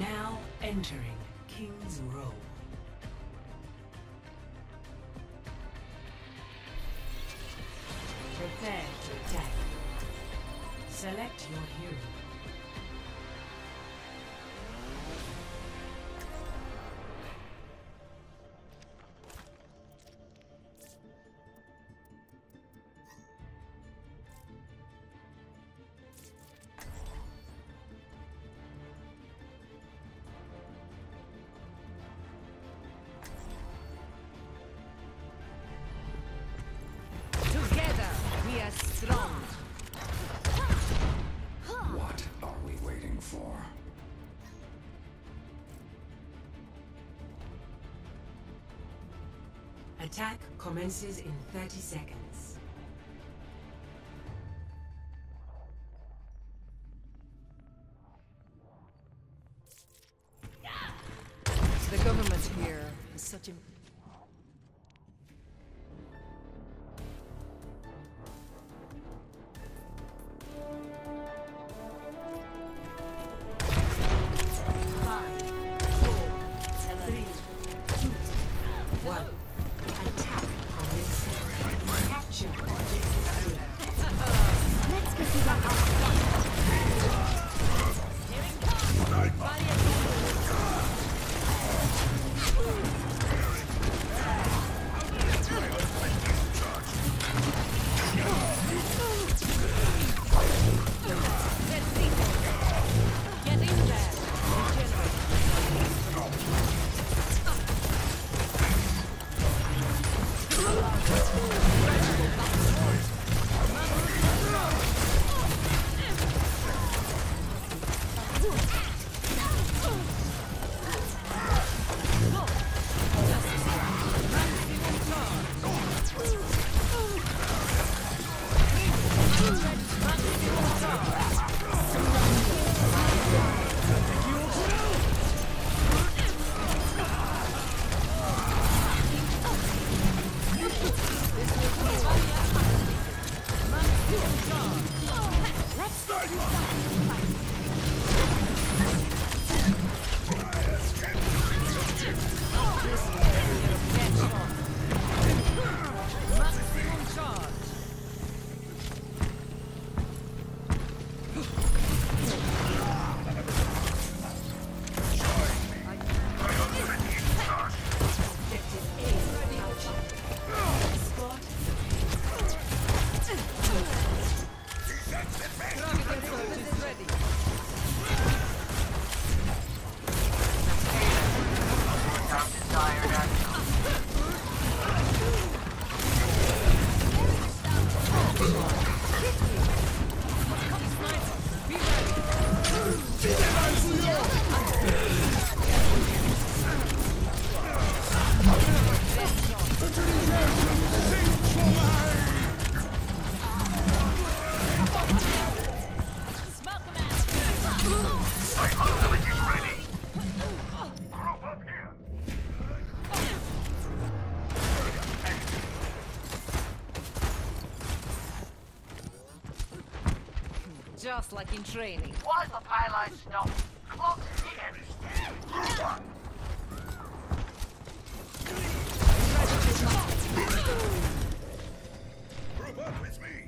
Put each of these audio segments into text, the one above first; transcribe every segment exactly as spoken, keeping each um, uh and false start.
Now entering King's Row. Prepare to attack. Select your hero. Strong. What are we waiting for? Attack commences in thirty seconds. The government here is such a just like in training. Why is the payload stop? Clock's ticking. Group up with me.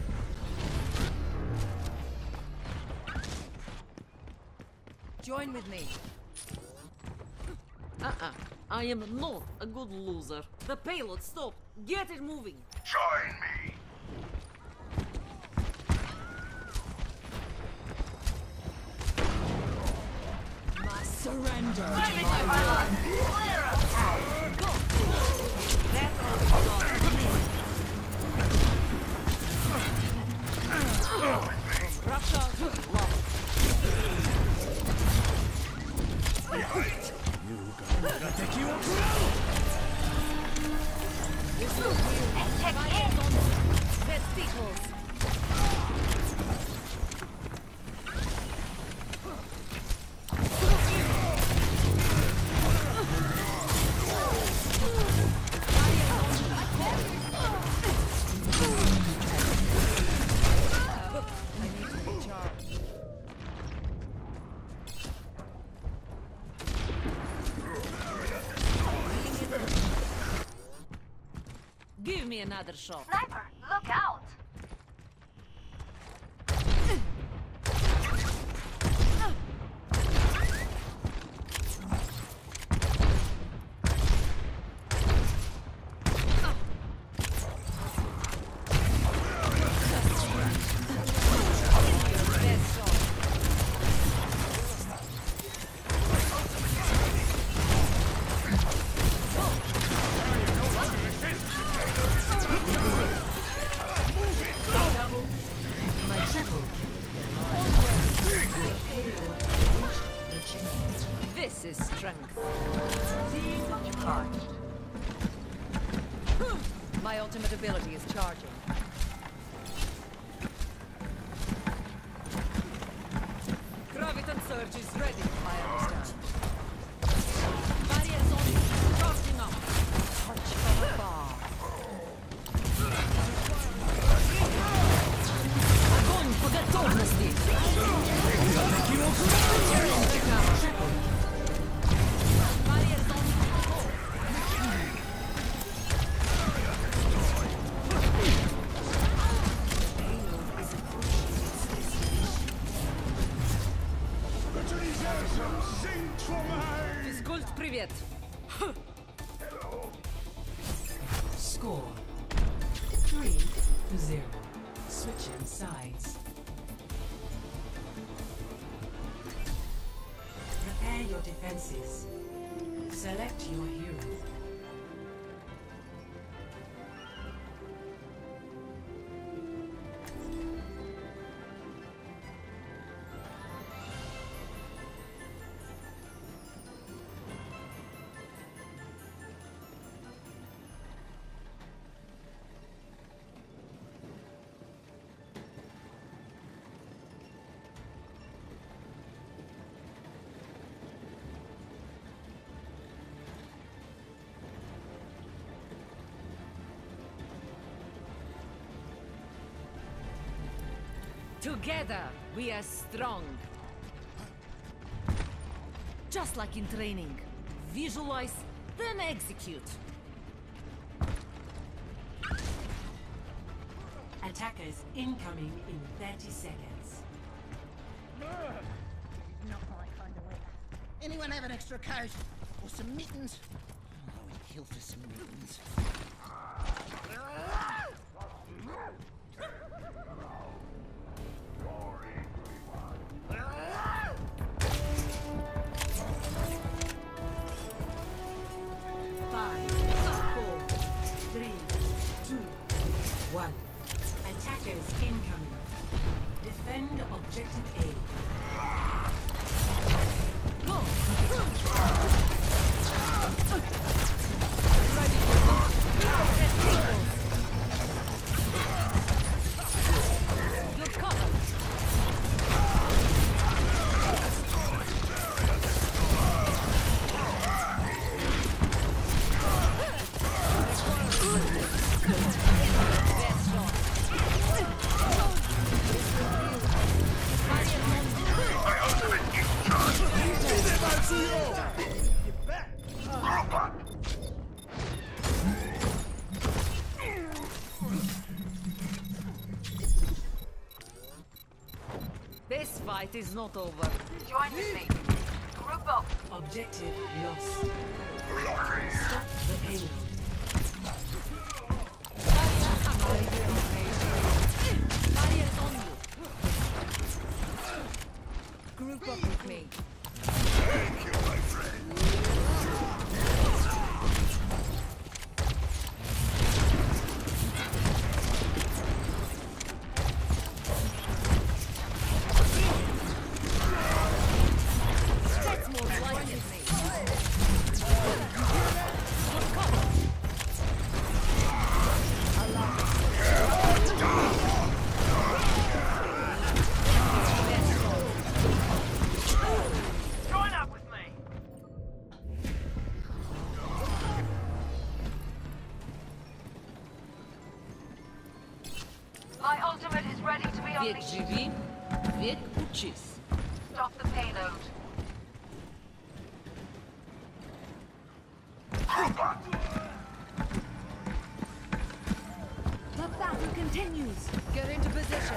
Join with me. Uh-uh. I am not a good loser. The payload stopped. Get it moving. Join me. Surrender. Maybe my payload. Clear up. Go. That's all. Russia. me another shot. Sniper, look out! This is strength. Charged. My ultimate ability is charging. Graviton surge is ready. I understand. Barriers on. Charging up. Touch from afar. Огонь по готовности. Barriers on. Физкульт, привет. Score three to zero. Switching sides. Prepare your defenses. Select your hero. Together, we are strong. Just like in training. Visualize, then execute. Attackers incoming in thirty seconds. Not my kind of weather. Anyone have an extra coat? Or some mittens? Oh, I would kill for some mittens. Five, four, three, two, one. Attackers incoming. Defend objective A. You're covered. Best shot. This fight is not over. Join with me. Group up. Objective lost. Stop the payload. Barriers on you. Group up with me. Thank you, my friend. That's more like me. You're covered. Join up with me. My ultimate is ready to be Век unleashed. живи, век учись. Stop the payload. battle continues. Get into position.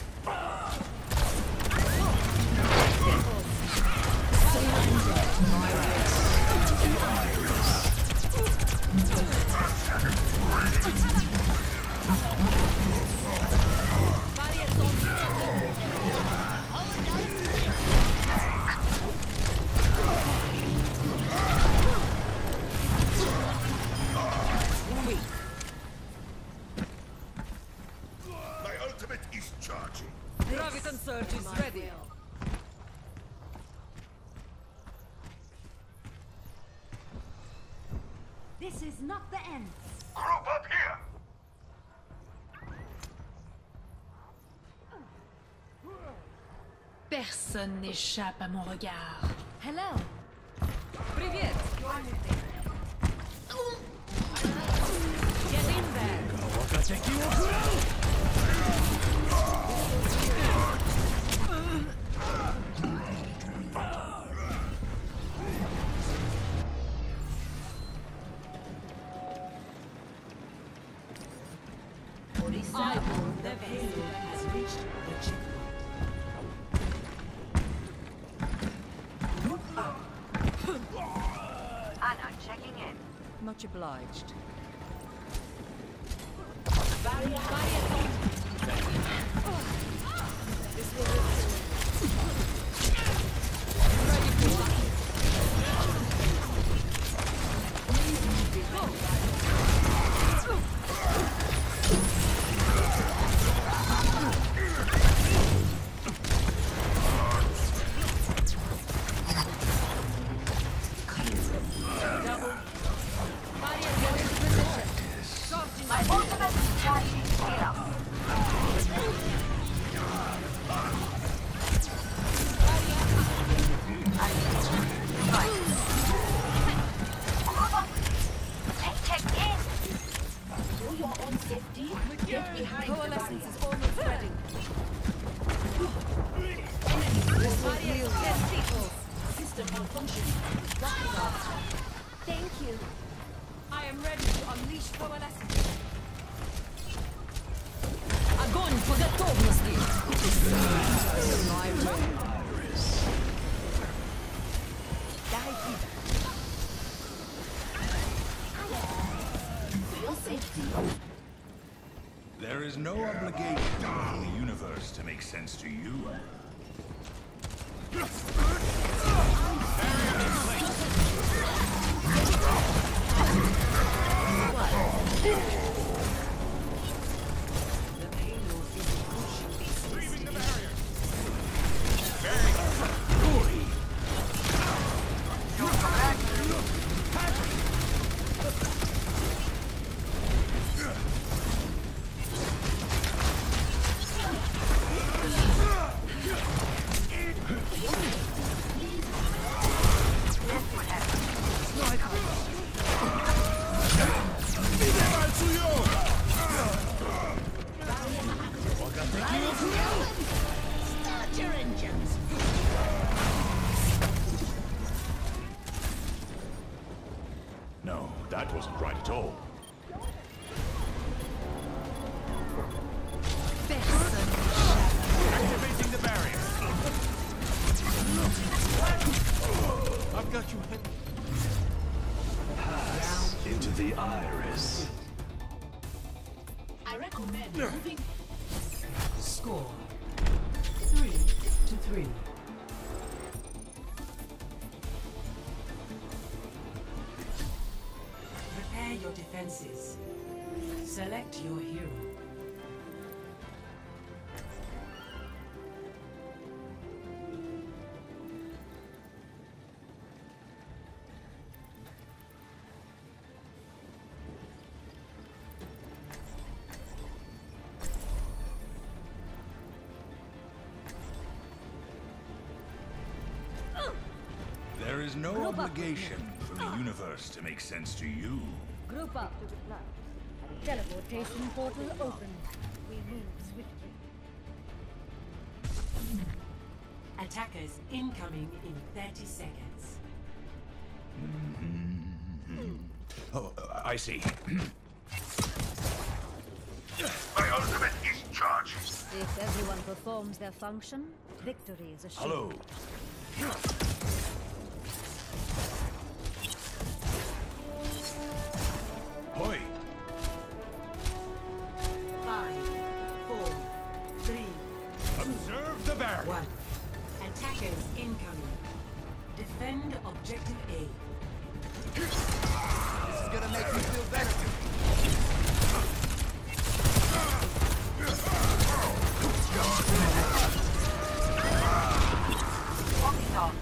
My ultimate is charging. Graviton surge is ready. This is not the end. Group up here. Personne n'échappe à mon regard. Hello. Привет. Get in there. I will The payload has reached the checkpoint. Anna checking in. much obliged. My ultimate is charging. Get up. Take, take in. For your own safety, get behind the Coalescence barrier. is almost ready. System malfunction. Thank you. I am ready to unleash coalescence. Огонь по готовности! For your safety. There is no obligation for the universe to make sense to you. The payload is approaching its destination. Start your engines. No, that wasn't right at all. Activating the barrier. I've got you. Pass into the iris. I recommend moving. Score three to three. Prepare your defenses. Select your hero. There is no obligation for the universe to make sense to you. Group up. Teleportation portal open. We move swiftly. Attackers incoming in thirty seconds. Oh, uh, I see. My charge. If everyone performs their function, victory is assured. Hello. Hoi. Five, four, three, Observe the barrier. one. Attackers incoming. Defend objective A. This is gonna make me feel better. Walkie talk.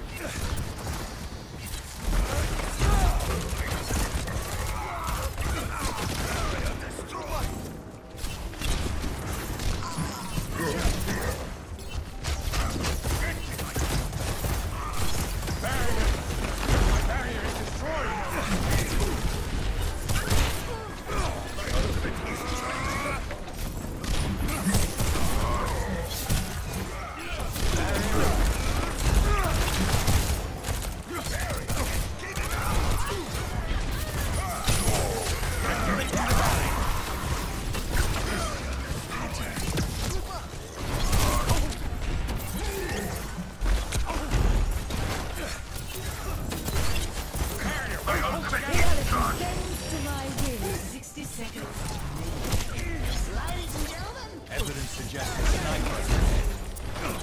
sixty seconds. Ladies and gentlemen, Evidence suggests a sniper.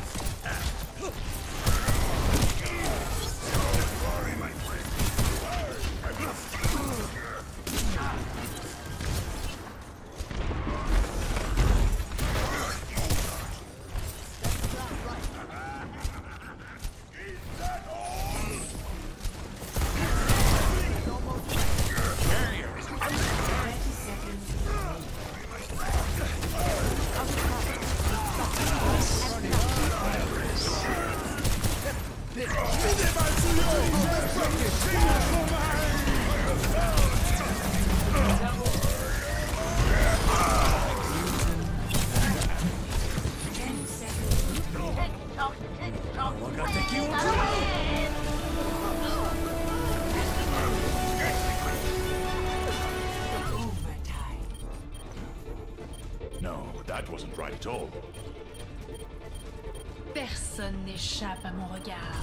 thirty seconds remaining. Ten seconds. Tick tock, tick tock. Gotta take you Overtime. No, that wasn't right at all. Personne n'échappe à mon regard.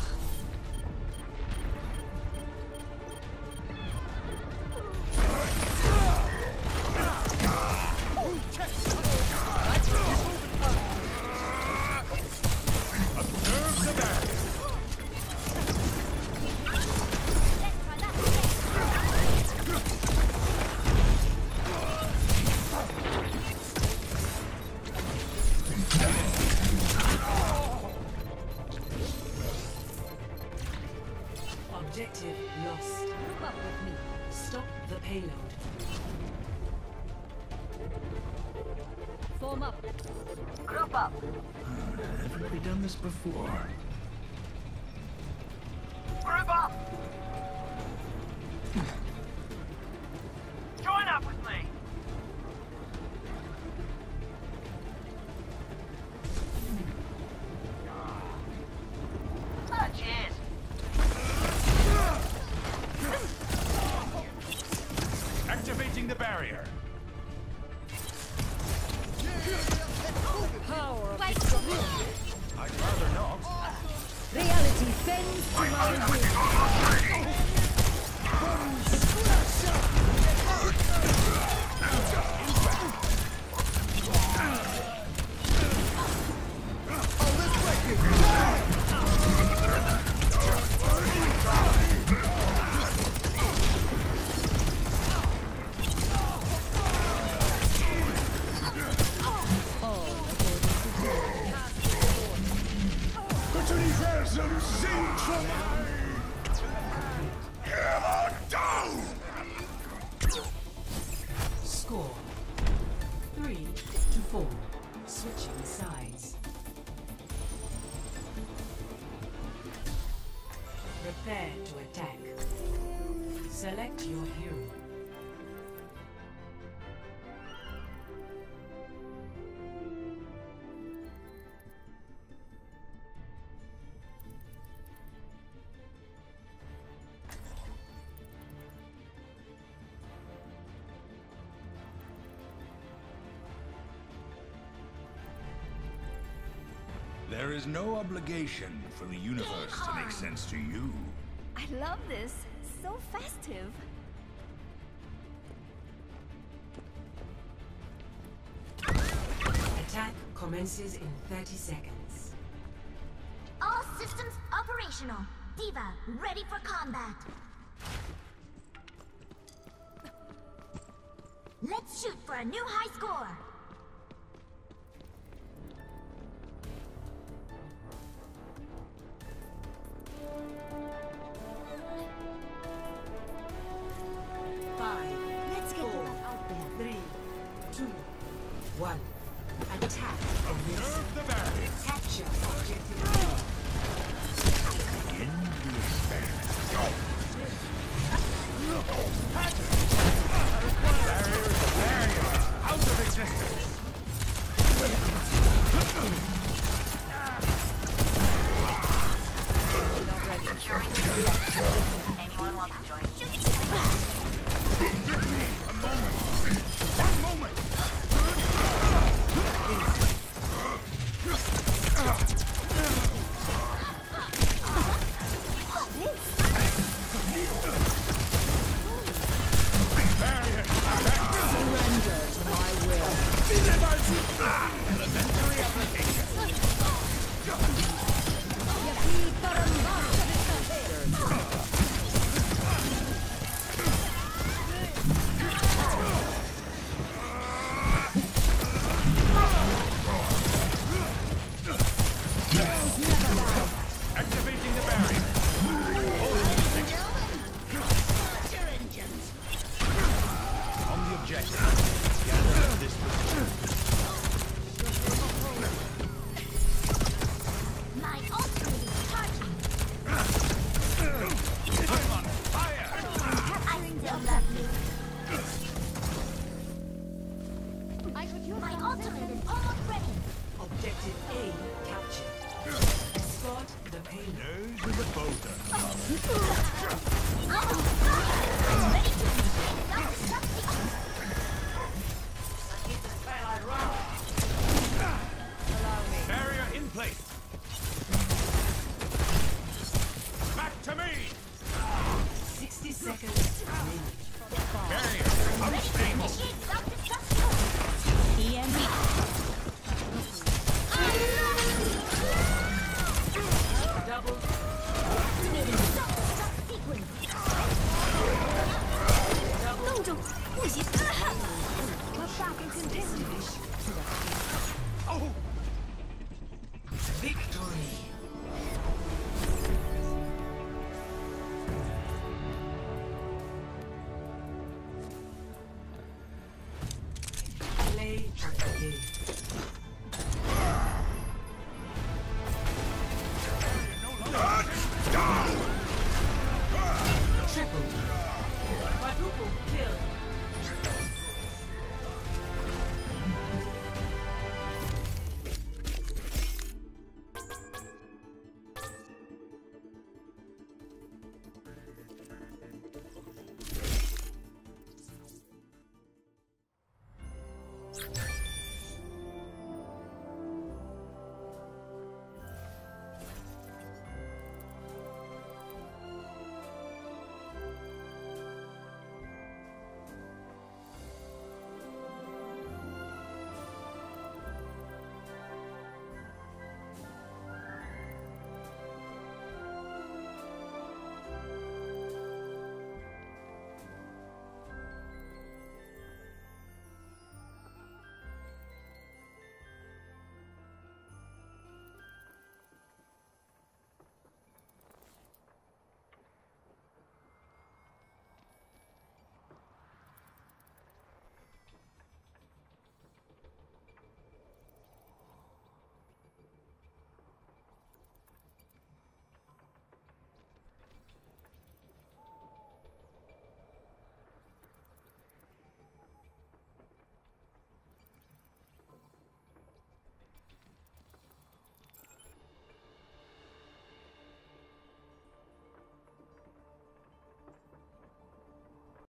Observe the barrier. Objective lost. Group up with me. Stop the payload. Form up. Group up. Haven't we done this before? Group up. Join up with me. Ah, cheers. Activating the barrier. Power of I'd rather not. reality bends to my will. Score. Three to four. Switching sides. Prepare to attack. Select your hero. There is no obligation for the universe to make sense to you. I love this. So festive. Attack commences in thirty seconds. All systems operational. Diva, ready for combat. Let's shoot for a new high score. Five, Let's get four, that out there. three, two, one. Attack commences. Observe the barrier. Capture objective A. Begin to expand. Barrier is a barrier. Out of existence. Anyone want to join? A moment. One moment. Barrier. Surrender to my will. Elementary application. Activating the barrier. On the objective. Gather this position. My ultimate is charging. I'm on fire. I still love you. My ultimate is almost ready. Objective A captured. Escort the payload. Nose in the boulder.